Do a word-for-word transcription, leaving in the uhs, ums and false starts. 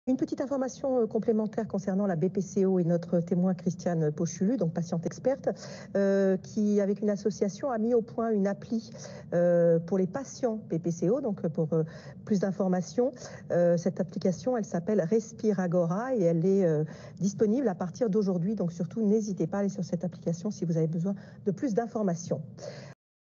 Une petite information complémentaire concernant la B P C O et notre témoin Christiane Pochulu, donc patiente experte, euh, qui, avec une association, a mis au point une appli euh, pour les patients B P C O. Donc, pour euh, plus d'informations, euh, cette application, elle s'appelle Respiragora et elle est euh, disponible à partir d'aujourd'hui. Donc, surtout, n'hésitez pas à aller sur cette application si vous avez besoin de plus d'informations.